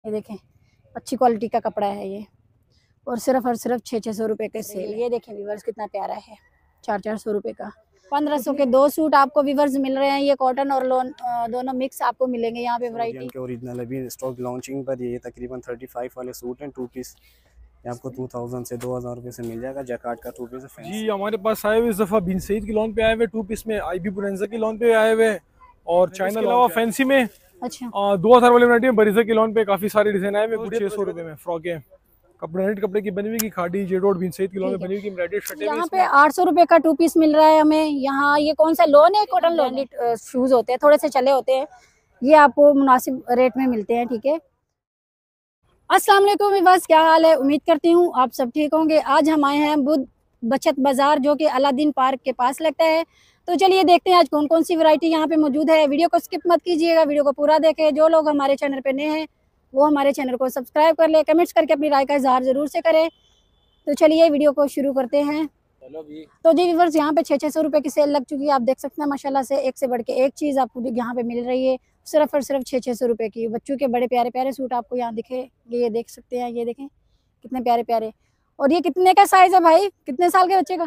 ये देखें, अच्छी क्वालिटी का कपड़ा है ये, और सिर्फ और सिर्फ 600 रुपये के सेल। ये देखें व्यूवर्स कितना प्यारा है, 400 रुपये का। 1500 के 2 सूट आपको व्यूवर्स मिल रहे हैं। ये कॉटन और लोन दोनों मिक्स आपको मिलेंगे यहाँ पे वैरायटी के ओरिजिनल अभी स्टॉक लॉन्चिंग पर ये तकरीबन 35 वाले सूट हैं 2 पीस। ये आपको 2000 से 2000 रुपये से मिल जाएगा। जैकार्ड का 2 पीस है। जी हमारे पास आए हुए इस दफ़ा बिन सईद की लॉन पे आए हुए 2 पीस में, आईबी बुरेंजा की लॉन पे आए हुए, और चाइना के अलावा फैंसी में अच्छा 2000 वाले वैरायटी में बरीजा की लॉन पे काफ़ी सारे डिजाइन आए हुए। 600 रुपये में फ्रॉकें, कपड़े की बनी हुई की खाड़ी जेडोड बिन सईद की लॉन में बनी हुई की एम्ब्रॉयडर्ड शर्टें। यहाँ पे 800 रुपये का 2 पीस मिल रहा है हमें। यहाँ ये कौन सा लोन है? कॉटन लोन शूज होते हैं, थोड़े से चले होते हैं। ये आपको मुनासिब रेट में मिलते हैं। ठीक है, अस्सलाम वालेकुम व्यूअर्स, क्या हाल है? उम्मीद करती हूँ आप सब ठीक होंगे। आज हम आए हैं बुध बचत बाजार, जो कि अलादीन पार्क के पास लगता है। तो चलिए देखते हैं आज कौन कौन सी वैरायटी यहाँ पे मौजूद है। वीडियो को स्किप मत कीजिएगा, वीडियो को पूरा देखें। जो लोग हमारे चैनल पे नए हैं वो हमारे चैनल को सब्सक्राइब कर ले, कमेंट्स करके अपनी राय का इजहार जरूर से करें। तो चलिए वीडियो को शुरू करते हैं। तो जी व्यूअर्स, यहाँ पे 600 रुपये की सेल लग चुकी है। आप देख सकते हैं माशाल्लाह से एक से बढ़ के एक चीज़ आपको यहाँ पे मिल रही है, सिर्फ और सिर्फ 600 रुपये की। बच्चों के बड़े प्यारे प्यारे सूट आपको यहाँ दिखे, ये देख सकते हैं। ये देखें कितने प्यारे प्यारे। और ये कितने का साइज़ है भाई? कितने साल के बच्चे का?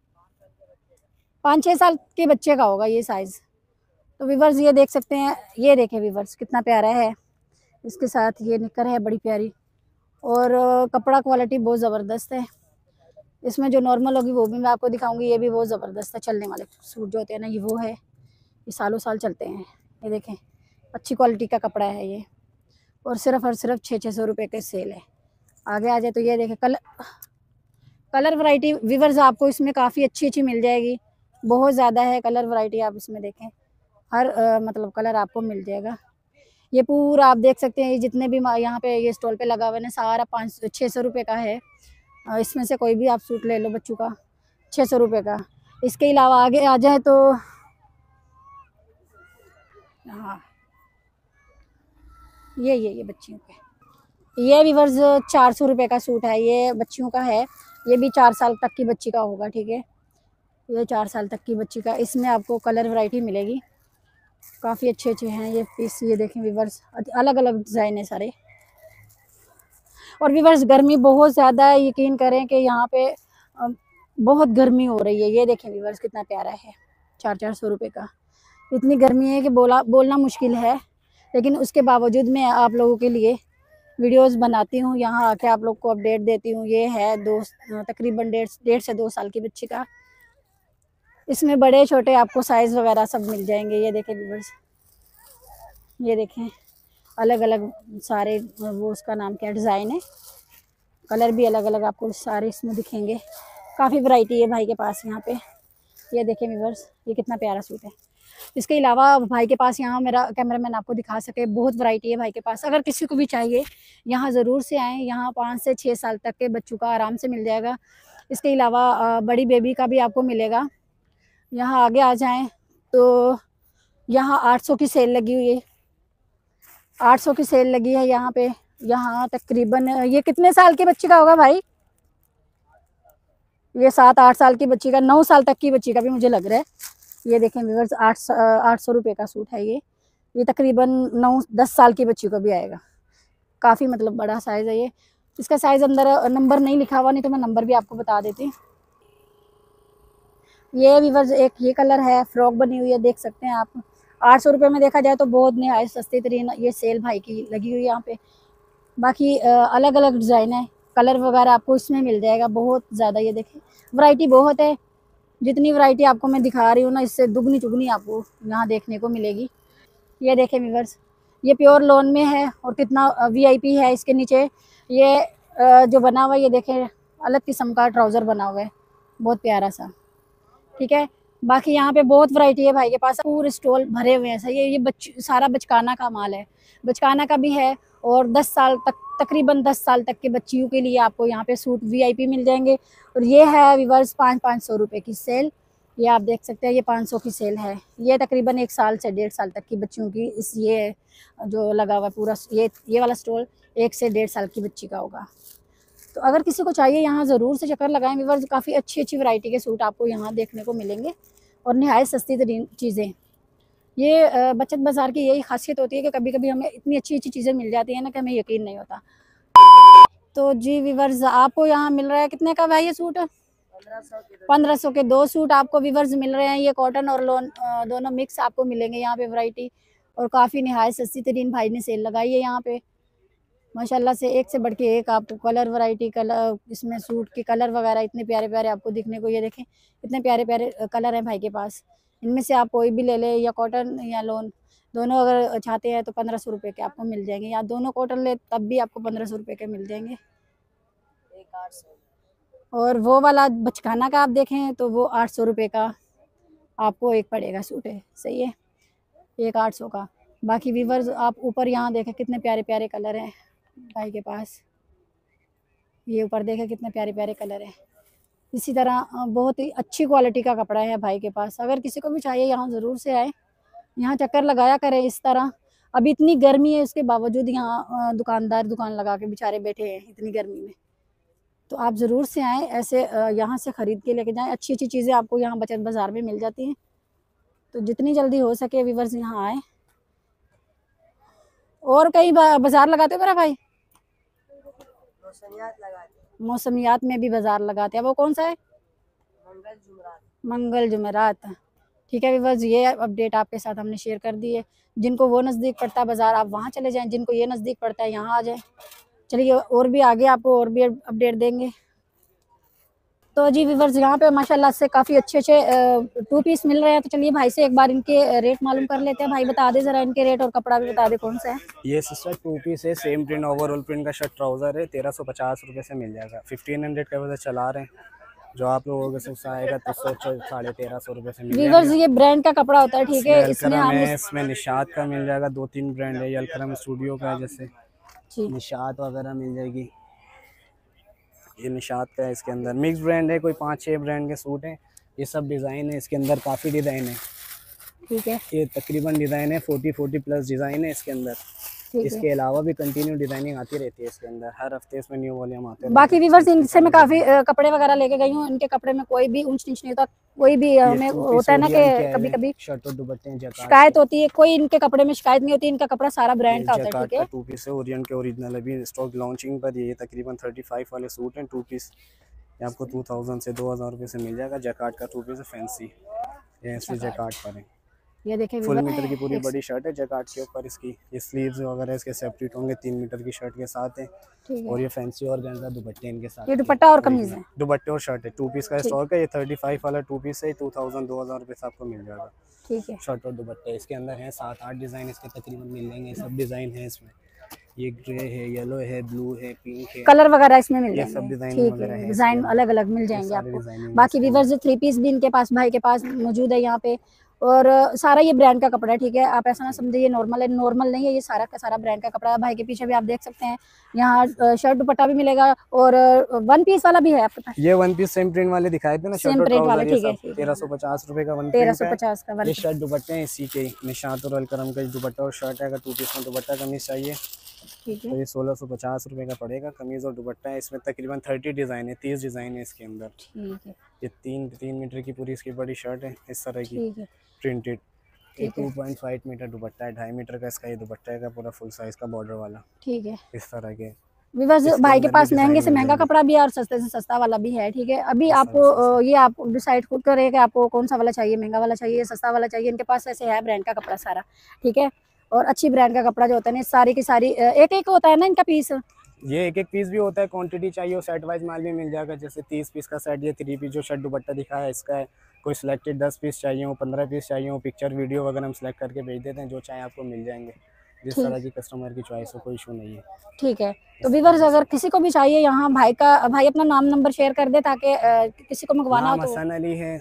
5-6 साल के बच्चे का होगा ये साइज़। तो व्यूअर्स ये देख सकते हैं, ये देखें व्यूअर्स कितना प्यारा है। इसके साथ ये निकर है बड़ी प्यारी, और कपड़ा क्वालिटी बहुत ज़बरदस्त है। इसमें जो नॉर्मल होगी वो भी मैं आपको दिखाऊंगी। ये भी बहुत ज़बरदस्त है। चलने वाले सूट जो होते हैं ना, ये वो है, ये सालों साल चलते हैं। ये देखें अच्छी क्वालिटी का कपड़ा है ये, और सिर्फ 600 रुपये के सेल है। आगे आ जाए तो ये देखें कलर वैरायटी व्यूअर्स आपको इसमें काफ़ी अच्छी अच्छी मिल जाएगी। बहुत ज़्यादा है कलर वैरायटी, आप इसमें देखें हर मतलब कलर आपको मिल जाएगा। ये पूरा आप देख सकते हैं, ये जितने भी यहाँ पे ये स्टॉल पे लगा हुआ है ना, सारा 500-600 रुपये का है। इसमें से कोई भी आप सूट ले लो बच्चों का, 600 रुपये का। इसके अलावा आगे आ जाए तो हाँ, ये बच्चियों के, ये व्यूअर्स 400 रुपये का सूट है। ये बच्चियों का है, ये भी 4 साल तक की बच्ची का होगा। ठीक है, ये 4 साल तक की बच्ची का। इसमें आपको कलर वैरायटी मिलेगी, काफ़ी अच्छे अच्छे हैं ये पीस। ये देखें व्यूअर्स, अलग अलग डिज़ाइन है सारे। और व्यूअर्स गर्मी बहुत ज़्यादा है, यकीन करें कि यहाँ पे बहुत गर्मी हो रही है। ये देखें व्यूअर्स कितना प्यारा है, 400 रुपये का। इतनी गर्मी है कि बोलना मुश्किल है, लेकिन उसके बावजूद मैं आप लोगों के लिए वीडियोस बनाती हूँ, यहाँ आके आप लोग को अपडेट देती हूँ। ये है तकरीबन 1.5 से 2 साल की बच्ची का। इसमें बड़े छोटे आपको साइज़ वगैरह सब मिल जाएंगे। ये देखें व्यूअर्स, ये देखें अलग अलग सारे, वो उसका नाम क्या डिज़ाइन है, कलर भी अलग अलग आपको सारे इसमें दिखेंगे। काफ़ी वैरायटी है भाई के पास यहाँ पे। ये देखें व्यूअर्स, ये कितना प्यारा सूट है। इसके अलावा भाई के पास, यहाँ मेरा कैमरामैन आपको दिखा सके, बहुत वैरायटी है भाई के पास। अगर किसी को भी चाहिए यहाँ ज़रूर से आएँ। यहाँ 5 से 6 साल तक के बच्चों का आराम से मिल जाएगा। इसके अलावा बड़ी बेबी का भी आपको मिलेगा। यहाँ आगे आ जाएँ तो यहाँ 800 की सेल लगी हुई है, 800 की सेल लगी है यहाँ पे। यहाँ तकरीबन ये कितने साल की बच्ची का होगा भाई? ये 7-8 साल की बच्ची का, 9 साल तक की बच्ची का भी मुझे लग रहा है। ये देखें व्यूअर्स, 800 रुपये का सूट है ये तकरीबन 9-10 साल की बच्ची को भी आएगा। काफ़ी मतलब बड़ा साइज़ है ये। इसका साइज़ अंदर नंबर नहीं लिखा हुआ, नहीं तो मैं नंबर भी आपको बता देती। ये व्यूअर्स एक ये कलर है, फ्रॉक बनी हुई है, देख सकते हैं आप। 800 रुपये में देखा जाए तो बहुत नहायत सस्ती तरीन ये सेल भाई की लगी हुई है यहाँ पे। बाकी अलग अलग डिज़ाइन है, कलर वगैरह आपको इसमें मिल जाएगा बहुत ज़्यादा। ये देखें वैरायटी बहुत है, जितनी वैरायटी आपको मैं दिखा रही हूँ ना, इससे दुगनी चुगनी आपको यहाँ देखने को मिलेगी। ये देखें व्यूअर्स, ये प्योर लॉन में है, और कितना वीआईपी है इसके नीचे। ये जो बना हुआ है, ये देखें अलग किस्म का ट्राउज़र बना हुआ है, बहुत प्यारा सा। ठीक है, बाकी यहाँ पे बहुत वैरायटी है भाई के पास, पूरे स्टॉल भरे हुए हैं। सही है, ये सारा बचकाना का माल है, बचकाना का भी है। और 10 साल तक, तकरीबन 10 साल तक के बच्चियों के लिए आपको यहाँ पे सूट वीआईपी मिल जाएंगे। और ये है व्यूअर्स 500 रुपये की सेल। ये आप देख सकते हैं, ये 500 की सेल है। ये तकरीबन 1 साल से 1.5 साल तक की बच्चियों की, इस ये जो लगा हुआ पूरा ये वाला स्टॉल 1 से 1.5 साल की बच्ची का होगा। तो अगर किसी को चाहिए यहाँ ज़रूर से चक्कर लगाएं व्यूअर्स, काफ़ी अच्छी अच्छी वैरायटी के सूट आपको यहाँ देखने को मिलेंगे, और नहायत सस्ती तरीन चीज़ें। ये बचत बाज़ार की यही खासियत होती है कि कभी कभी हमें इतनी अच्छी अच्छी चीज़ें मिल जाती है ना कि हमें यकीन नहीं होता। तो जी व्यूवर्स, आपको यहाँ मिल रहा है कितने का भाई ये सूट? 1500 के 2 सूट आपको व्यूवर्स मिल रहे हैं। ये कॉटन और लोन दोनों मिक्स आपको मिलेंगे यहाँ पे वैरायटी, और काफ़ी निहायत सस्ती तरीन भाई ने सेल लगाई है यहाँ पे माशाल्लाह से। एक से बढ़ के एक आपको कलर वैरायटी, कलर इसमें सूट के कलर वगैरह इतने प्यारे प्यारे आपको दिखने को, ये देखें इतने प्यारे प्यारे कलर हैं भाई के पास। इनमें से आप कोई भी ले लें, या कॉटन या लोन, दोनों अगर चाहते हैं तो 1500 रुपये के आपको मिल जाएंगे, या दोनों कॉटन ले तब भी आपको 1500 रुपये के मिल जाएंगे। और वो वाला बचकाना का आप देखें तो वो 800 रुपये का आपको एक पड़ेगा सूट है, सही है, एक 800 का। बाकी वीवर्स आप ऊपर यहाँ देखें कितने प्यारे प्यारे कलर हैं भाई के पास, ये ऊपर देखें कितने प्यारे प्यारे कलर हैं। इसी तरह बहुत ही अच्छी क्वालिटी का कपड़ा है भाई के पास। अगर किसी को भी चाहिए यहाँ ज़रूर से आए, यहाँ चक्कर लगाया करें इस तरह। अभी इतनी गर्मी है, उसके बावजूद यहाँ दुकानदार दुकान लगा के बेचारे बैठे हैं इतनी गर्मी में। तो आप ज़रूर से आएँ, ऐसे यहाँ से ख़रीद के लेके जाएँ। अच्छी अच्छी चीज़ें आपको यहाँ बचत बाज़ार में मिल जाती हैं। तो जितनी जल्दी हो सके व्यूवर्स यहाँ आए। और कहीं बाज़ार लगाते हो मेरा भाई? मौसमियात में भी बाज़ार लगाते हैं। वो कौन सा है? मंगल जुमेरात। ठीक है व्यूवर्स, ये अपडेट आपके साथ हमने शेयर कर दी है। जिनको वो नज़दीक पड़ता है बाज़ार, आप वहाँ चले जाएं। जिनको ये नज़दीक पड़ता है यहाँ आ जाएं। चलिए और भी आगे आपको और भी अपडेट देंगे। तो जी व्यूवर्स, यहाँ पे माशाल्लाह से काफ़ी अच्छे अच्छे 2 पीस मिल रहे हैं। तो चलिए भाई से एक बार इनके रेट मालूम कर लेते हैं। भाई बता दे ज़रा इनके रेट, और कपड़ा भी बता दे कौन सा है। ये सिस्टर 2 पीस है, सेम प्रिंट ओवरऑल प्रिंट का शर्ट ट्राउज़र है, 1350 रुपये से मिल जाएगा। 1500 का वजह चला रहे हैं, जो आप लोगों के सबसे आएगा तो 1350 रुपये से मिल जाएगा। व्यूवर्स, ये ब्रांड का कपड़ा होता है, ठीक है। इसमें निशात का मिल जाएगा, 2-3 ब्रांड है। ये अलकरम स्टूडियो का है, जैसे निशात वगैरह मिल जाएगी। ये निशात का है, इसके अंदर मिक्स ब्रांड है, कोई 5-6 ब्रांड के सूट हैं। ये सब डिज़ाइन है, इसके अंदर काफ़ी डिज़ाइन है, ठीक है। ये तकरीबन डिज़ाइन है 40 प्लस डिज़ाइन है इसके अंदर। इसके अलावा भी कंटिन्यू डिज़ाइनिंग आती रहती है इसके अंदर, हर हफ्ते इसमें न्यू वॉल्यूम आते हैं। बाकी व्यूवर्स, इनसे मैं काफ़ी कपड़े वगैरह लेके गई हूँ। इनके कपड़े में कोई भी ऊंच नीच नहीं होता। कोई भी हमें होता है ना कि कभी कभी शर्ट और दुपट्टे शिकायत होती है, कोई इनके कपड़े में शिकायत नहीं होती। इनका कपड़ा सारा ब्रांड का होता है, ठीक है। 2 पीस है, ओरिएंट के ओरिजिनल अभी स्टॉक लॉन्चिंग पर। ये तकरीबन 35 वाले सूट हैं 2 पीस। ये आपको 2000 से 2000 रुपये से मिल जाएगा। जैकार्ड का 2 पीस है, फैंसी, ये ऐसे जैकार्ड पर है। ये देखें फुल मीटर की पूरी बड़ी शर्ट है जैकार्ड के ऊपर। इसकी ये स्लीव्स वगैरह इसके सेपरेट होंगे, 3 मीटर की शर्ट के साथ है। और ये फैंसी और गंजा दुपट्टे इनके साथ। ये दुपट्टा और कमीज है, दुपट्टे और शर्ट है। 2 पीस का स्टॉक है। ये 35 वाला 2 पीस है, 2000 रुपये से आपको मिल जाएगा, ठीक है। शर्ट और दुपट्टे इसके अंदर हैं 7-8 डिज़ाइन इसके तकरीबन मिल जाएंगे। सब डिज़ाइन है इसमें, ये ग्रे है, येलो है, ब्लू है, पिंक है, कलर वगैरह इसमें मिल ये सब जाएंगे, डिज़ाइन ठीक वगैरह है। है। डिज़ाइन अलग अलग मिल जाएंगे आपको। बाकी व्यूवर्स, 3 पीस भी इनके पास, भाई के पास मौजूद है यहाँ पे। और सारा ये ब्रांड का कपड़ा है, ठीक है। आप ऐसा ना समझिए ये नॉर्मल है, नॉर्मल नहीं है, ये सारा का सारा ब्रांड का कपड़ा है। भाई के पीछे भी आप देख सकते हैं, यहाँ शर्ट दुपट्टा भी मिलेगा। और 1 पीस वाला भी है आपके पास। ये 1 पीस सेम प्रिंट वाले दिखाए थे ना, सेम प्रिंट वाला, ठीक है। 1350 रुपये का 1 पीस 1350 का 1 ये शर्ट दुपट्टे हैं इसी के। निशात और अलकरम का दुपट्टा और शर्ट है। अगर 2 पीस में दुपट्टा कमीज चाहिए ठीक है, तो ये 1650 रुपये का पड़ेगा। कमीज़ और दुपट्टा है। इसमें तकरीबन 30 डिज़ाइन है, 30 डिज़ाइन है इसके अंदर, ठीक है। ये 3 मीटर की पूरी इसकी बड़ी शर्ट है इस तरह की, ठीक है, प्रिंटेड। ये 2.5 मीटर दुपट्टा है, 2.5 मीटर का इसका ये दुपट्टा है, पूरा फुल साइज़ का बॉर्डर वाला, ठीक है। इस तरह के। विवास भाई के पास महंगे से महंगा कपड़ा भी है और सस्ते से सस्ता वाला भी है, ठीक है। अभी आपको ये आप डिसाइड खुद करें कि आपको कौन सा वाला चाहिए, महंगा वाला चाहिए, सस्ता वाला चाहिए। इनके पास ऐसे है ब्रांड का कपड़ा सारा, ठीक है। और अच्छी ब्रांड का कपड़ा जो होता है ना, सारी की सारी एक एक होता है ना इनका पीस। ये एक पीस भी होता है, क्वांटिटी चाहिए और सेट वाइज माल भी मिल जाएगा। जैसे 30 पीस का सेट, ये 3 पीस जो शर्ट दुपट्टा दिखाया है इसका है। कोई सिलेक्टेड 10 पीस चाहिए हो, 15 पीस चाहिए हो, पिक्चर वीडियो वगैरह हम सेलेक्ट करके भेज देते हैं, जो चाहे आपको मिल जाएंगे। जिस तरह की कस्टमर की चॉइस हो, कोई इशू नहीं है, ठीक है। तो व्यूअर्स, अगर किसी को भी चाहिए यहाँ, भाई अपना नाम नंबर शेयर कर दे ताकि किसी को मंगवाना हो तो। हसन अली है,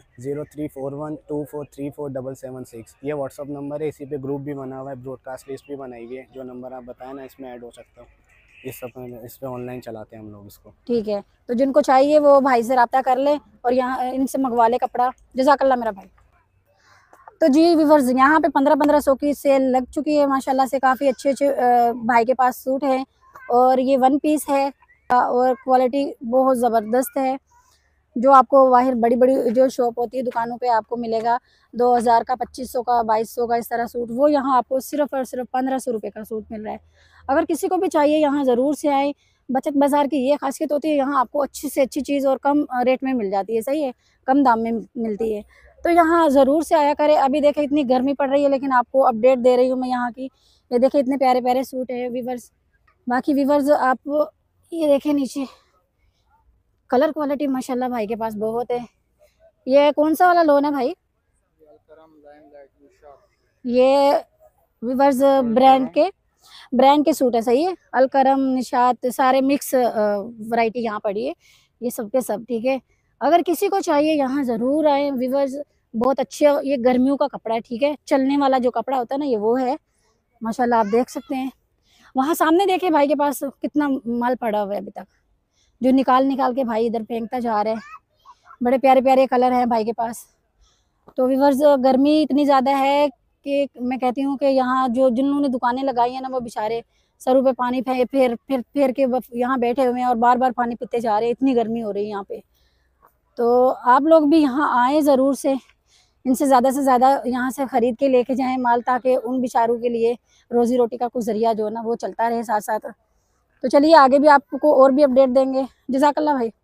034124347776 ये व्हाट्सअप नंबर है। इसी पे ग्रुप भी बना हुआ है, ब्रॉडकास्ट लिस्ट भी बनाई हुई है। जो नंबर आप बताएं ना, इसमें ऐड हो सकता हूँ। इस पे ऑनलाइन चलाते हैं हम लोग इसको, ठीक है। तो जिनको चाहिए वो भाई से रब्ता कर ले और यहाँ इनसे मंगवा ले कपड़ा। जज़ाकल्लाह मेरा भाई। तो जी व्यूअर्स, यहाँ पे 1500 की सेल लग चुकी है माशाल्लाह से। काफ़ी अच्छे अच्छे भाई के पास सूट हैं और ये 1 पीस है और क्वालिटी बहुत ज़बरदस्त है। जो आपको बाहर बड़ी बड़ी जो शॉप होती है दुकानों पे आपको मिलेगा 2000 का, 2500 का, 2200 का इस तरह सूट, वो यहाँ आपको सिर्फ और सिर्फ 1500 रुपये का सूट मिल रहा है। अगर किसी को भी चाहिए यहाँ ज़रूर से आए। बचत बाज़ार की ये खासियत होती है, यहाँ आपको अच्छी से अच्छी चीज़ और कम रेट में मिल जाती है, सही है, कम दाम में मिलती है। तो यहाँ ज़रूर से आया करें। अभी देखें इतनी गर्मी पड़ रही है, लेकिन आपको अपडेट दे रही हूँ मैं यहाँ की। ये देखें इतने प्यारे प्यारे सूट है वीवर्स। बाकी वीवर्स आप ये देखें नीचे कलर क्वालिटी माशाल्लाह भाई के पास बहुत है। ये कौन सा वाला लोन है भाई? ये वीवर्स ब्रांड के सूट है, सही है। अलकरम, निशात, सारे मिक्स वैरायटी यहाँ पड़ी है, ये सब के सब, ठीक है। अगर किसी को चाहिए यहाँ ज़रूर आए वीवर्स, बहुत अच्छे। ये गर्मियों का कपड़ा है, ठीक है, चलने वाला जो कपड़ा होता है ना, ये वो है माशाल्लाह, आप देख सकते हैं। वहाँ सामने देखे भाई के पास कितना माल पड़ा हुआ है अभी तक, जो निकाल के भाई इधर फेंकता जा रहे हैं। बड़े प्यारे प्यारे कलर हैं भाई के पास। तो वीवर्स गर्मी इतनी ज़्यादा है कि मैं कहती हूँ कि यहाँ जो जिन्होंने दुकानें लगाई हैं ना, वो बेचारे सरों पे पानी फेर के यहाँ बैठे हुए हैं और बार बार पानी पीते जा रहे हैं, इतनी गर्मी हो रही है यहाँ पे। तो आप लोग भी यहाँ आए ज़रूर से, इनसे ज़्यादा से ज़्यादा यहाँ से ख़रीद के लेके जाएं माल, ताकि उन बेचारों के लिए रोज़ी रोटी का कुछ ज़रिया जो है ना वो चलता रहे साथ साथ। तो चलिए आगे भी आपको और भी अपडेट देंगे। जज़ाकल्लाह भाई।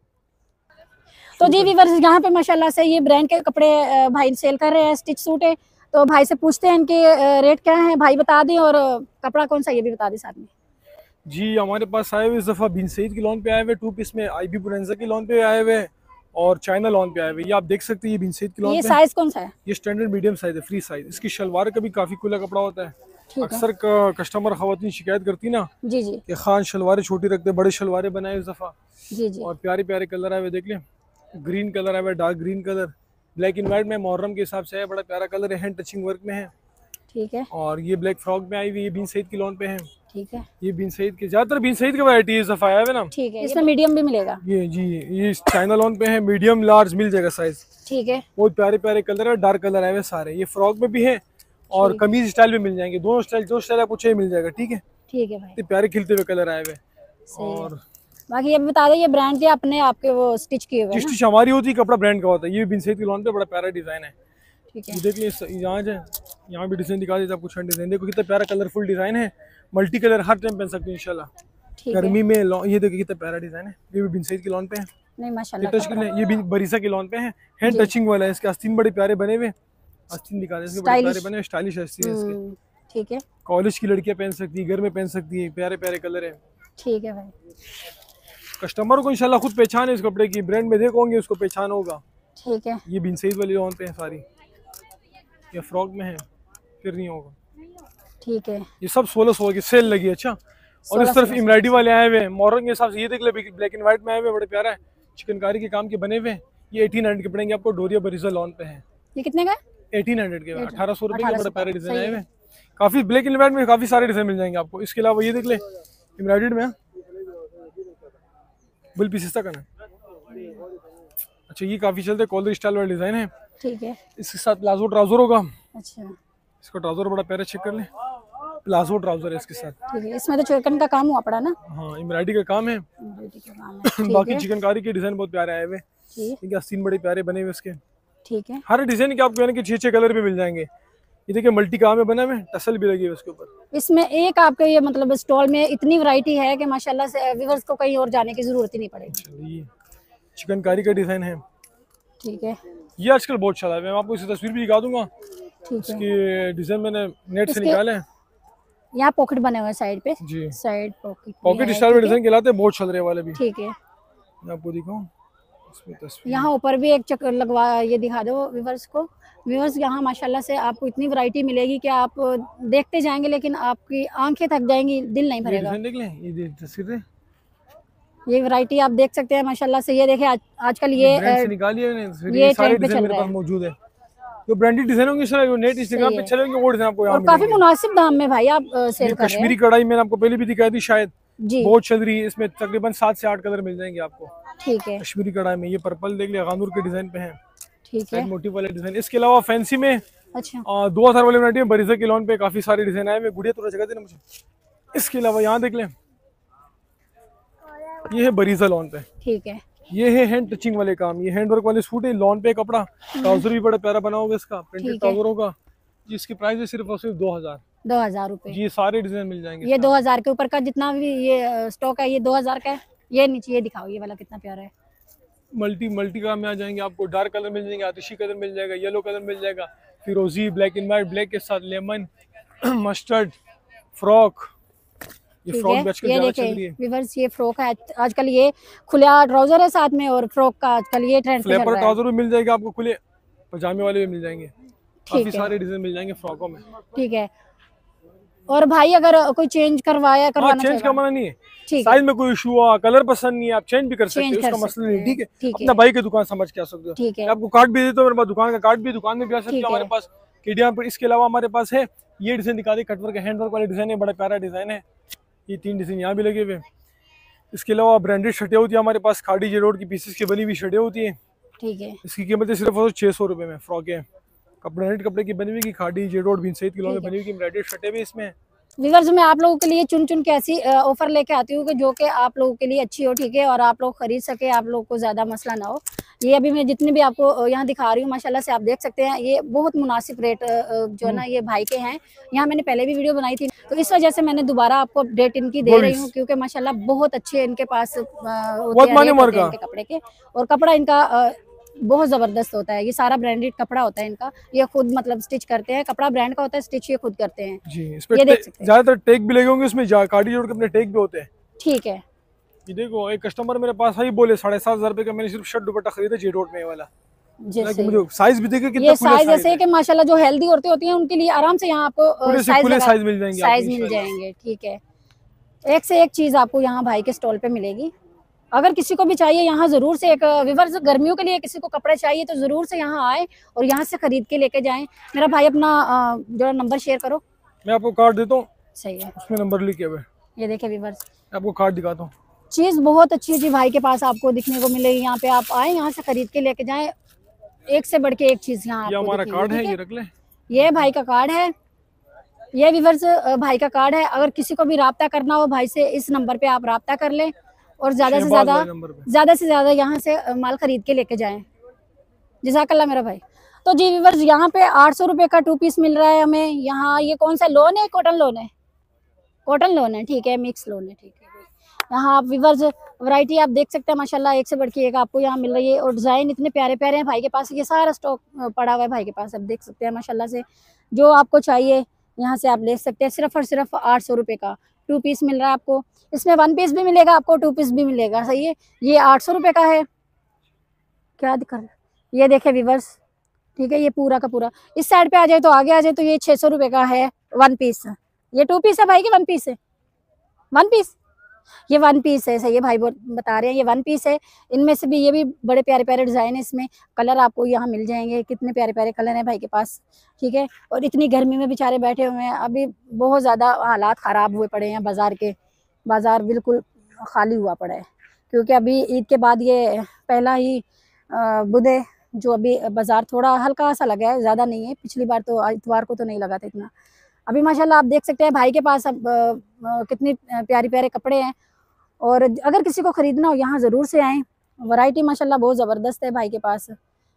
तो जी वीवर्स, यहाँ पे माशाल्लाह से ये ब्रांड के कपड़े भाई सेल कर रहे हैं, स्टिच सूट है। तो भाई से पूछते हैं इनके रेट क्या है, भाई बता दें, और कपड़ा कौन सा ये भी बता दें साथ में। जी हमारे पास आए हुए इस दफ़ा बिन सईद की लॉन पे आए हुए 2 पीस में, IB बुरेंजा की लॉन पे आए हुए और चाइना लॉन पे आए हुए। ये आप देख सकते हैं, ये बिन सईद की लॉन ये पे। साइज कौन सा है? ये स्टैंडर्ड मीडियम साइज है, फ्री साइज। इसकी शलवार का भी काफ़ी खुला कपड़ा होता है। अक्सर कस्टमर खवातीन शिकायत करती ना जी जी कि खान शलवारें छोटी रखते, बड़े शलवारें बनाए इस दफ़ा। जी जी। और प्यारे प्यारे कलर आए हुए, देख लें, ग्रीन कलर आया हुआ है, dark green colour, black and white में मुहर्रम के हिसाब से है, बड़ा प्यारा कलर है, हैंड टचिंग वर्क में है, ठीक है। और ये ब्लैक फ्रॉक में आई हुई, ये बिन सईद की लॉन पे है, ठीक है। ये बिन सईद के ज़्यादातर बिन सईद की वैरायटी है इस दफ़ा आया हुआ ना, ठीक है, इसमें मीडियम भी मिलेगा। ये जी ये चाइना लॉन पे है, मीडियम लार्ज मिल जाएगा साइज। ठीक है। बहुत प्यारे प्यारे कलर है, डार्क कलर आए हुए सारे। ये फ्रॉक में भी है और कमीज स्टाइल में मिल जाएंगे, दोनों स्टाइल, जो स्टाइल आपको चाहिए मिल जाएगा, ठीक है। ठीक है भाई। इतने प्यारे खिलते हुए कलर आए हुए। और बाकी ये बता दें, ये ब्रांड के अपने आपके वो स्टिच किए हुए हैं ना? स्टिच हमारी होती है, कपड़ा ब्रांड का होता है। ये बिन सईद की लॉन पे बड़ा प्यारा डिजाइन है, ठीक है। ये देख लीजिए, यहाँ भी डिजाइन दिखा देते आपको, डिजाइन देखो कितना प्यारा कलरफुल डिजाइन है, मल्टी कलर, हर टाइम पहन सकते हैं इंशाल्लाह गर्मी में। ये देखिए कितना प्यारा डिजाइन है, ये भी बिन सईद की लॉन पे है। नहीं माशाल्लाह, ये भी बरीसा की लॉन पे है, हैंड टचिंग वाला है। इसके आस्तीन बड़े प्यारे बने हुए, आस्तीन दिखा दें, बड़े प्यारे बने, स्टाइलिश आस्तीन है इसके। ठीक है। कॉलेज की लड़कियां पहन सकती है, घर में पहन सकती है, प्यारे प्यारे कलर है। ठीक है भाई। कस्टमर को इंशाल्लाह खुद पहचान है इस कपड़े की, ब्रांड में देखोगे उसको पहचान होगा। ठीक है। ये बिन सईद वाली लॉन पे है सारी, ये फ्रॉक में है, फिर नहीं होगा। ठीक है। ये सब 1600 की सेल लगी है। अच्छा, और इस तरफ एम्ब्रॉयडरी वाले आए हुए हैं मॉडर्न के हिसाब से, ये देख ले, ब्लैक एंड व्हाइट में आए हुए, बड़े प्यारा है, चिकनकारी के काम के बने हुए। ये 1800 के पड़ेंगे आपको, डोरिया बरीजा लॉन पे है। ये कितने का? 1800 के, 1800 रुपए के, बड़े प्यारे डिजाइन आए हुए। काफी ब्लैक एंड व्हाइट में काफी सारे डिजाइन मिल जाएंगे आपको। इसके अलावा ये देख ले, एम्ब्रॉयडर्ड में बिल पीस का ना। अच्छा, ये काफी चलते कॉलर स्टाइल वाला डिजाइन है। ठीक है। इसके साथ प्लाजो ट्राउजर होगा। अच्छा, इसका ट्राउजर बड़ा प्यारा, चेक कर ले, प्लाजो ट्राउजर है इसके साथ। ठीक है। इसमें तो चिकन का काम हुआ पड़ा ना? हाँ, एम्ब्रॉयडरी का काम है। एम्ब्रॉयडरी का काम है। बाकी चिकनकारी के डिजाइन बहुत प्यारे आए हुए, ठीक है, आस्तीन बड़े प्यारे बने हुए इसके। ठीक है। हर डिजाइन के आपको यानी कि 6 कलर में मिल जाएंगे। ये देखिए मल्टी काम में बना हुए, टसल भी लगी है उसके ऊपर। इसमें एक आपके ये मतलब स्टॉल में इतनी वैरायटी है कि माशाल्लाह से व्यूअर्स को कहीं और जाने की जरूरत ही नहीं पड़ेगी। ये चिकनकारी का डिजाइन है। ठीक है। ये आजकल बहुत चला है, मैं आपको इसकी तस्वीर भी दिखा दूंगा। ठीक है। इसकी डिजाइन मैंने नेट से निकाले हैं। यहाँ पॉकेट बने हुए हैं साइड पे जी, साइड पॉकेट स्टाइल में डिजाइन कहलाते हैं, बहुत चल रहे वाले भी। ठीक है। मैं आपको दिखाऊं इसमें तस्वीर। यहाँ ऊपर भी एक चक्कर लगवा, ये दिखा दो व्यूअर्स को। व्यूअर्स यहाँ माशाल्लाह से आपको इतनी वैरायटी मिलेगी कि आप देखते जाएंगे लेकिन आपकी आंखें थक जाएंगी, दिल नहीं भरेगा। देख लें, ये तस्वीरें, ये वैरायटी आप देख सकते हैं माशाल्लाह से। ये देखें आजकल ये निकाली है मैंने, ये सारे ट्रेंड पे डिजाइन चल मेरे रहा पास है। मौजूद है। जो ब्रांडेड डिजाइन होंगे सर, नेट इंस्टाग्राम पे चलेंगे, वो डिजाइन आपको यहाँ और काफी मुनासिब दाम में भाई आप सेल कर रहे हैं। कश्मीरी कढ़ाई मैंने आपको पहले भी दिखाई थी शायद, जी, बहुत चल रही है। इसमें तकरीबन 7 से 8 कलर मिल जाएंगे आपको। ठीक है। कश्मीरी कढ़ाई में ये पर्पल देख लिया, गानूर के डिजाइन पे है, ठीक है। मोटिव वाले डिजाइन। इसके अलावा फैंसी में अच्छा, 2000 वाले वैरायटी में बरीजा के लॉन पे काफी सारे डिजाइन आए हुए। गुड़िया थोड़ा जगह देना मुझे। इसके अलावा यहाँ देख लें, ये है बरीजा लॉन पे। ठीक है। ये है हैंड टचिंग वाले काम, ये हैंड वर्क वाले सूट है, लॉन पे कपड़ा, ट्राउजर भी बड़ा प्यारा बना होगा इसका, प्रिंटेड ठीक है। ट्राउजर होगा जी। इसकी प्राइस है सिर्फ और सिर्फ 2000। 2000 रुपये। जी, ये सारे डिजाइन मिल जाएंगे। ये 2000 के ऊपर का जितना भी ये स्टॉक है ये 2000 का है। ये नीचे ये दिखाओ, ये वाला कितना प्यारा है। मल्टी काम में आ जाएंगे, आपको डार्क कलर मिल जाएंगे, आतिशी कलर मिल जाएगा, येलो कलर मिल जाएगा, फिरोजी, ब्लैक एंड व्हाइट, ब्लैक के साथ लेमन, मस्टर्ड, फ्रॉक। ये ठीक फ्रॉक है, भी आजकल ये ज्यादा चल रही देखिए है। व्यूअर्स, ये फ्रॉक है आजकल, ये खुला ट्राउजर है साथ में, और फ्रॉक का आजकल ये ट्रेंड पे चल फ्लैपर रहा है। ट्राउजर भी मिल जाएगा आपको, खुले पजामे वाले भी मिल जाएंगे, काफी है। सारे डिजाइन मिल जाएंगे फ्रॉकों में। ठीक है। और भाई अगर कोई चेंज करवाना चेंज चाहेगा, करवाना नहीं है, ठीक है, साइज में कोई इशू हुआ, कलर पसंद नहीं है, आप चेंज भी कर सकते चेंज हो, कर उसका मसला सकते नहीं, ठीक है। ठीक है। अपना भाई की दुकान समझ के आ सकते हो। ठीक है, मैं आपको कार्ड भी देता हूँ, मेरे पास दुकान का कार्ड भी, दुकान में भी आ सकते ठीक हो हमारे है। पास केडिया पर। इसके अलावा हमारे पास है ये डिजाइन दिखा दे, कटवर्क हैंडवर्क वाले डिजाइन है, बड़ा प्यारा डिजाइन है। ये 3 डिजाइन यहाँ भी लगे हुए। इसके अलावा ब्रांडेड शर्टें होती है हमारे पास, खाड़ी जेरोड की पीसेस की बनी हुई शर्टें होती है। ठीक है, इसकी कीमत है सिर्फ और 600 रुपये में। फ्रॉक है ब्रांडेड कपड़े की बनी हुई की, खाड़ी जेरोड बिन सईद किलो में बनी हुई की, ब्रांडेड शर्टें भी इसमें। व्यूअर्स मैं आप लोगों के लिए चुन चुन के ऐसी ऑफर लेके आती हूँ कि जो कि आप लोगों के लिए अच्छी हो, ठीक है, और आप लोग खरीद सके, आप लोग को ज्यादा मसला ना हो। ये अभी मैं जितने भी आपको यहाँ दिखा रही हूँ माशाल्लाह से आप देख सकते हैं, ये बहुत मुनासिब रेट जो है ना ये भाई के हैं। यहाँ मैंने पहले भी वीडियो बनाई थी, तो इस वजह से मैंने दोबारा आपको अपडेट इनकी दे रही हूँ, क्योंकि माशाल्लाह बहुत अच्छे इनके पास होते हैं इनके कपड़े के, और कपड़ा इनका बहुत जबरदस्त होता है। ये सारा ब्रांडेड कपड़ा होता है इनका, ये खुद मतलब स्टिच करते हैं, कपड़ा ब्रांड का होता है, स्टिच ये खुद करते हैं जी। इस पे ये देख सकते हैं। ज्यादातर टैग भी लगे होंगे इसमें, खाड़ी जोड़ के अपने टैग भी होते हैं। ठीक है, ये देखो एक कस्टमर मेरे पास आई, बोले 7,500 रुपए का मैंने सिर्फ शर्ट दुपट्टा खरीदा जी रोड में वाला। जैसे मुझे साइज भी देखिए कितना ये खुले साइज ऐसे है कि माशाल्लाह जो हेल्दी औरतें होती हैं उनके लिए आराम से यहाँ आपको खुले से खुले साइज मिल जाएंगे, साइज मिल जाएंगे। ठीक है, एक से एक चीज आपको यहाँ भाई के स्टॉल पे मिलेगी। अगर किसी को भी चाहिए यहाँ जरूर से, एक व्यूअर्स गर्मियों के लिए किसी को कपड़े चाहिए तो जरूर से यहाँ आए और यहाँ से खरीद के लेके जाएं। मेरा भाई अपना जो नंबर शेयर करो। मैं आपको कार्ड देता हूँ, सही है, उसमें नंबर लिखे हुए। ये देखे व्यूअर्स, आपको कार्ड दिखाता हूँ। चीज बहुत अच्छी है जी भाई के पास आपको दिखने को मिलेगी। यहाँ पे आप आए, यहाँ से खरीद के लेके जाएं, एक से बढ़ के एक चीज यहाँ ये हमारा कार्ड है, ये रख ले। ये भाई का कार्ड है, ये व्यूअर्स भाई का कार्ड है। अगर किसी को भी राब्ता करना हो भाई से, इस नंबर पे आप राब्ता कर लें और ज्यादा से ज्यादा यहाँ से माल खरीद के लेके जाएं। जज़ाकल्लाह मेरा भाई। तो जी व्यूअर्स यहाँ पे 800 रुपये का 2 पीस मिल रहा है हमें यहाँ। ये कौन सा लोन है? कॉटन लोन है, कॉटन लोन है, ठीक है, मिक्स लोन है, ठीक है। यहाँ आप व्यूअर्स वैरायटी आप देख सकते हैं माशाल्लाह, एक से बढ़ के एक आपको यहाँ मिल रही है, और डिज़ाइन इतने प्यारे प्यारे हैं भाई के पास। ये सारा स्टॉक पड़ा हुआ है भाई के पास, आप देख सकते हैं माशाल्लाह से। जो आपको चाहिए यहाँ से आप ले सकते हैं। सिर्फ और सिर्फ 800 रुपये का 2 पीस मिल रहा है आपको। इसमें 1 पीस भी मिलेगा आपको, 2 पीस भी मिलेगा, सही है। ये 800 रुपये का है। क्या दिक्कत, ये देखे व्यूअर्स, ठीक है, ये पूरा का पूरा। इस साइड पे आ जाए तो आगे आ जाए तो ये 600 रुपये का है 1 पीस। ये 2 पीस है भाई के, 1 पीस है, 1 पीस, ये 1 पीस है, सही है भाई बता रहे हैं, ये 1 पीस है। इनमें से भी ये भी बड़े प्यारे प्यारे डिजाइन है, इसमें कलर आपको यहाँ मिल जाएंगे। कितने प्यारे प्यारे कलर हैं भाई के पास, ठीक है। और इतनी गर्मी में बेचारे बैठे हुए हैं, अभी बहुत ज़्यादा हालात ख़राब हुए पड़े हैं बाज़ार के। बाज़ार बिल्कुल खाली हुआ पड़ा है, क्योंकि अभी ईद के बाद ये पहला ही बुधे जो अभी बाज़ार थोड़ा हल्का सा लगा है, ज़्यादा नहीं है। पिछली बार तो इतवार को तो नहीं लगा था इतना। अभी माशाल्लाह आप देख सकते हैं भाई के पास अब कितनी प्यारी प्यारे कपड़े हैं। और अगर किसी को ख़रीदना हो यहाँ ज़रूर से आएँ, वैरायटी माशाल्लाह बहुत ज़बरदस्त है भाई के पास।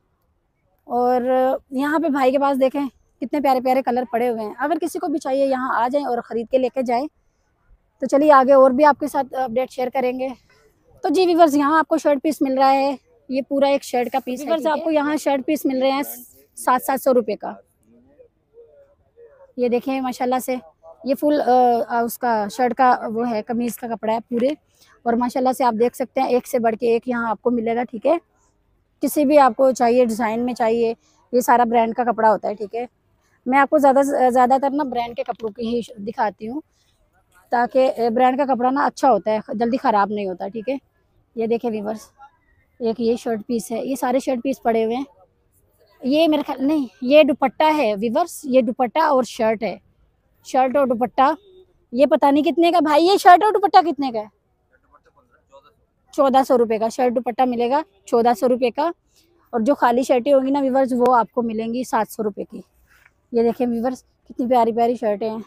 और यहाँ पे भाई के पास देखें कितने प्यारे प्यारे कलर पड़े हुए हैं। अगर किसी को भी चाहिए यहाँ आ जाएं और ख़रीद के लेके जाएं। तो चलिए आगे और भी आपके साथ अपडेट शेयर करेंगे। तो जी व्यूअर्स यहाँ आपको शर्ट पीस मिल रहा है, ये पूरा एक शर्ट का पीस है। आपको यहाँ शर्ट पीस मिल रहे हैं 700 रुपये का। ये देखें माशाल्लाह से, ये फुल उसका शर्ट का वो है, कमीज़ का कपड़ा है पूरे। और माशाल्लाह से आप देख सकते हैं एक से बढ़ के एक यहाँ आपको मिलेगा, ठीक है। किसी भी आपको चाहिए डिज़ाइन में चाहिए, ये सारा ब्रांड का कपड़ा होता है, ठीक है। मैं आपको ज़्यादातर ना ब्रांड के कपड़ों की ही दिखाती हूँ, ताकि ब्रांड का कपड़ा ना अच्छा होता है, जल्दी ख़राब नहीं होता, ठीक है। ये देखें व्यूअर्स, एक ये शर्ट पीस है, ये सारे शर्ट पीस पड़े हुए हैं। ये मेरे ख्याल नहीं, ये दुपट्टा है व्यूअर्स, ये दुपट्टा और शर्ट है, शर्ट और दुपट्टा। ये पता नहीं कितने का भाई, ये शर्ट और दुपट्टा कितने का है? 1400 रुपये का शर्ट दुपट्टा मिलेगा, 1400 रुपये का। और जो खाली शर्टें होंगी ना व्यूअर्स, वो आपको मिलेंगी 700 रुपये की। ये देखें व्यूअर्स कितनी प्यारी प्यारी शर्टें हैं,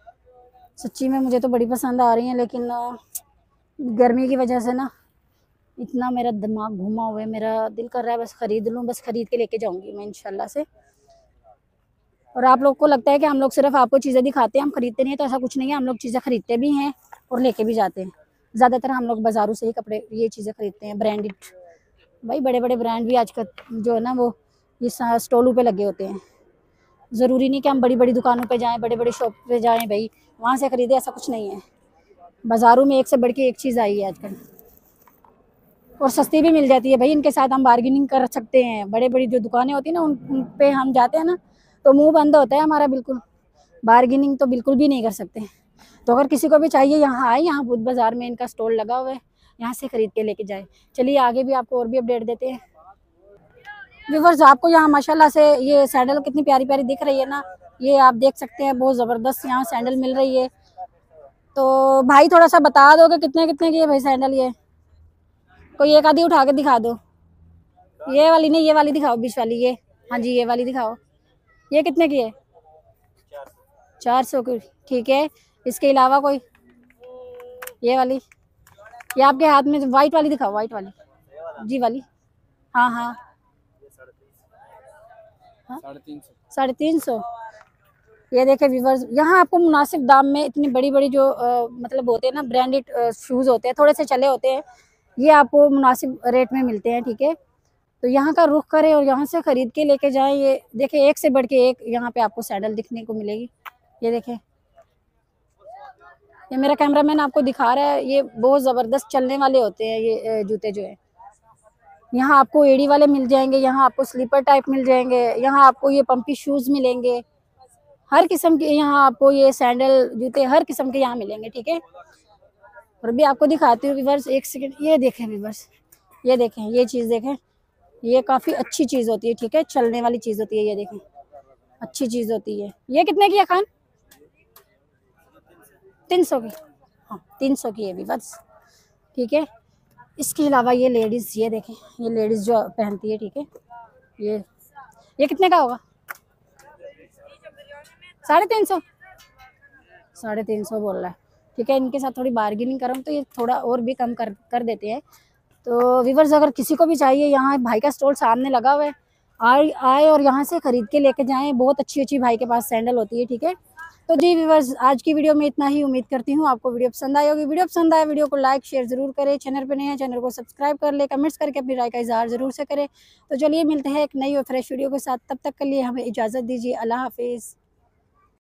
सच्ची में मुझे तो बड़ी पसंद आ रही हैं, लेकिन गर्मी की वजह से ना इतना मेरा दिमाग घुमा हुआ है, मेरा दिल कर रहा है बस खरीद लूँ, बस खरीद के लेके जाऊंगी मैं इंशाल्लाह से। और आप लोग को लगता है कि हम लोग सिर्फ आपको चीज़ें दिखाते हैं, हम खरीदते नहीं है, तो ऐसा कुछ नहीं है, हम लोग चीज़ें खरीदते भी हैं और लेके भी जाते हैं। ज़्यादातर हम लोग बाज़ारों से ही कपड़े ये चीज़ें खरीदते हैं, ब्रांडेड। भाई बड़े बड़े ब्रांड भी आजकल जो है ना वो ये स्टॉलों पे लगे होते हैं। ज़रूरी नहीं कि हम बड़ी बड़ी दुकानों पे जाएं, बड़े बड़े शॉप पे जाएं भाई वहाँ से खरीदें, ऐसा कुछ नहीं है। बाज़ारों में एक से बढ़ के एक चीज़ आई है आजकल, और सस्ती भी मिल जाती है भाई। इनके साथ हम बार्गेनिंग कर सकते हैं। बड़े बड़ी जो दुकानें होती हैं ना उन पे हम जाते हैं ना तो मुंह बंद होता है हमारा, बिल्कुल बार्गेनिंग तो बिल्कुल भी नहीं कर सकते। तो अगर किसी को भी चाहिए यहाँ आए, यहाँ बुध बाज़ार में इनका स्टॉल लगा हुआ है, यहाँ से खरीद के लेके जाए। चलिए आगे भी आपको और भी अपडेट देते हैं। व्यूअर्स आपको यहाँ माशाल्लाह से ये सैंडल कितनी प्यारी प्यारी दिख रही है ना, ये आप देख सकते हैं, बहुत ज़बरदस्त यहाँ सैंडल मिल रही है। तो भाई थोड़ा सा बता दो कि कितने कितने की है भाई सैंडल? ये कोई एक आधी उठा के दिखा दो। ये वाली नहीं, ये वाली दिखाओ, बीच वाली, ये हाँ जी ये वाली दिखाओ। ये कितने की है? 400 की, ठीक है। इसके अलावा कोई? ये वाली, ये आपके हाथ में वाइट वाली दिखाओ, वाइट वाली जी वाली, हाँ हाँ हाँ 350। ये देखे व्यूवर्स, यहाँ आपको मुनासिब दाम में इतनी बड़ी बड़ी जो मतलब होते हैं ना ब्रांडेड शूज़ होते हैं, थोड़े से चले होते हैं, ये आपको मुनासिब रेट में मिलते हैं, ठीक है। तो यहाँ का रुख करें और यहाँ से ख़रीद के लेके जाएं। ये देखें एक से बढ़ के एक यहाँ पे आपको सैंडल दिखने को मिलेगी। ये देखें, ये मेरा कैमरामैन आपको दिखा रहा है, ये बहुत ज़बरदस्त चलने वाले होते हैं ये जूते जो है। यहाँ आपको एड़ी वाले मिल जाएंगे, यहाँ आपको स्लीपर टाइप मिल जाएंगे, यहाँ आपको ये पंपी शूज़ मिलेंगे, हर किस्म के यहाँ आपको ये सैंडल जूते हर किस्म के यहाँ मिलेंगे, ठीक है। और भी आपको दिखाती हूँ व्यूअर्स, एक सेकंड। ये देखें व्यूअर्स, ये देखें, ये चीज़ देखें, ये काफ़ी अच्छी चीज़ होती है, ठीक है, चलने वाली चीज़ होती है। ये देखें अच्छी चीज़ होती है। ये कितने की है खान? 300 की, हाँ 300 की है व्यूअर्स, ठीक है। इसके अलावा ये लेडीज़, ये देखें, ये लेडीज़ जो पहनती है, ठीक है। ये कितने का होगा? 350, 350 बोल रहा है, ठीक है। इनके साथ थोड़ी बार्गेनिंग करूँ तो ये थोड़ा और भी कम कर देते हैं। तो व्यूअर्स अगर किसी को भी चाहिए, यहाँ भाई का स्टॉल सामने लगा हुआ है, आए और यहाँ से ख़रीद के लेके जाएं। बहुत अच्छी अच्छी भाई के पास सैंडल होती है, ठीक है। तो जी व्यूअर्स आज की वीडियो में इतना ही। उम्मीद करती हूँ आपको वीडियो पसंद आई होगी। वीडियो पसंद आए वीडियो को लाइक शेयर ज़रूर करें। चैनल पर नए हैं चैनल को सब्सक्राइब कर ले, कमेंट्स करके अपनी राय का इजहार ज़रूर से करें। तो चलिए मिलते हैं एक नई और फ्रेश वीडियो के साथ, तब तक के लिए हमें इजाज़त दीजिए। अल्लाह हाफिज़।